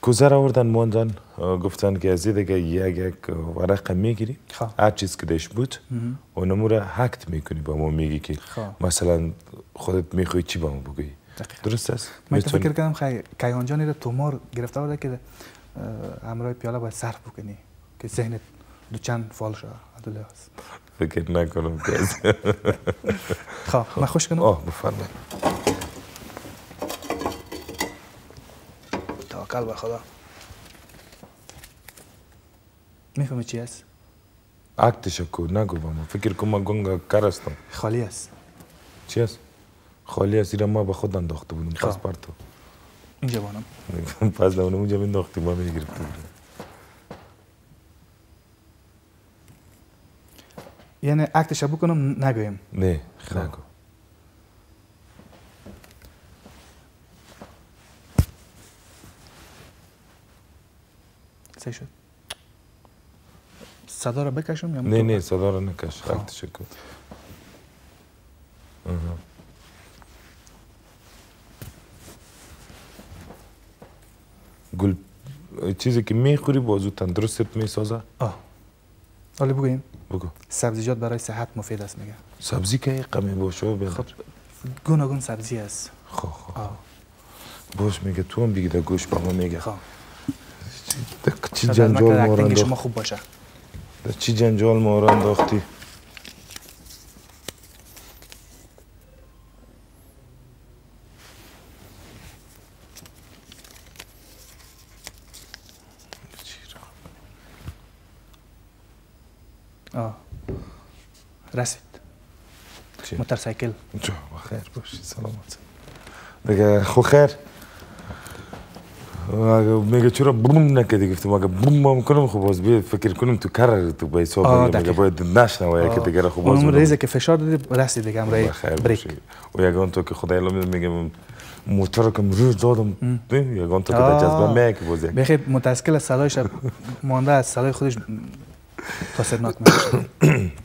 کوزه را آوردن موندن گفتن که از دیگه یک ورقه میگیری هر چیز که داشت بود اونمو را هکت میکنی با ما میگی که مثلا خودت میخوای چی با ما بگویی. درست است؟ من فکر کردم کیهان جانی را تومار گرفته بوده که همراه پیاله باید صرف بکنی که ذهنت دو چند فال شد. فکر نکنم که خب من خوش کنم؟ بفرمایید. توکل به خدا. میفهمی چی است؟ اکتش کو نگو با ما. فکر کنم من گنگ کار هستم. خالی است. چی است؟ خالی است. ایران ما به خود انداخته بودیم پاسپورتو. اینجا بانم. پس اونم اونجا انداختیم ما میگرفتیم. یعنی اکتش بکنم نگویم؟ نه نگو. چی شد؟ صدا را بکشم یا نه صدا را نکش. اکتش کن. گل چیزی که میخوری بازو تندرستت میسازه؟ حالا بگویم؟ بگو. سبزیجات برای صحت مفید است میگه. سبزی که قمی باشه خب گوناگون سبزی است. خب باش میگه تو هم بگی در گوش با ما میگه. خب چی جنجال ما را انداختی؟ شما خوب باشه. چی جنجال ما را انداختی؟ رسید. موتورسایکل. جا بخیر باشی سلامت. دیگه خو خیر. میگه چرا بوم نکردی؟ گفتم اگه بوم میکنم خب باز بیا فکر کنم تو کار تو به حساب میگه باید نشنوه که دیگه خب باز اون ریزه که فشار دادی رسید دیگه امرای بریک. و یگان تو که خدای علم میگم موتور کم رو دادم یگان تو که در جذبه میگه باز بخیر موتورسایکل صدایش مانده از صدای خودش تاثیرناک میشه.